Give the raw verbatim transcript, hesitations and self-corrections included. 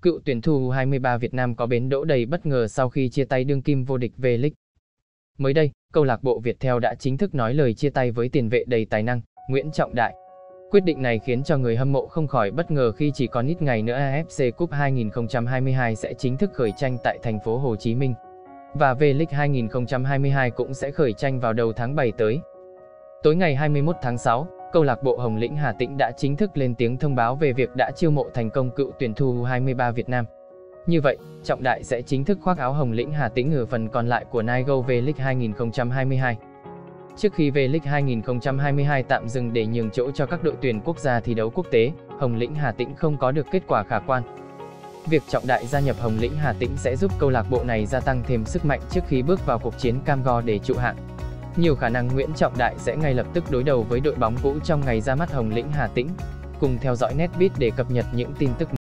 Cựu tuyển thủ U hai mươi ba Việt Nam có bến đỗ đầy bất ngờ sau khi chia tay đương kim vô địch V-League. Mới đây, câu lạc bộ Viettel đã chính thức nói lời chia tay với tiền vệ đầy tài năng, Nguyễn Trọng Đại. Quyết định này khiến cho người hâm mộ không khỏi bất ngờ khi chỉ còn ít ngày nữa a ép xê Cup hai nghìn không trăm hai mươi hai sẽ chính thức khởi tranh tại thành phố Hồ Chí Minh. Và V-League hai nghìn không trăm hai mươi hai cũng sẽ khởi tranh vào đầu tháng bảy tới. Tối ngày hai mươi mốt tháng sáu, câu lạc bộ Hồng Lĩnh Hà Tĩnh đã chính thức lên tiếng thông báo về việc đã chiêu mộ thành công cựu tuyển thủ U hai mươi ba Việt Nam. Như vậy, Trọng Đại sẽ chính thức khoác áo Hồng Lĩnh Hà Tĩnh ở phần còn lại của Nigel V-League hai nghìn không trăm hai mươi hai. Trước khi V-League hai nghìn không trăm hai mươi hai tạm dừng để nhường chỗ cho các đội tuyển quốc gia thi đấu quốc tế, Hồng Lĩnh Hà Tĩnh không có được kết quả khả quan. Việc Trọng Đại gia nhập Hồng Lĩnh Hà Tĩnh sẽ giúp câu lạc bộ này gia tăng thêm sức mạnh trước khi bước vào cuộc chiến cam go để trụ hạng. Nhiều khả năng Nguyễn Trọng Đại sẽ ngay lập tức đối đầu với đội bóng cũ trong ngày ra mắt Hồng Lĩnh Hà Tĩnh. Cùng theo dõi Netbeat để cập nhật những tin tức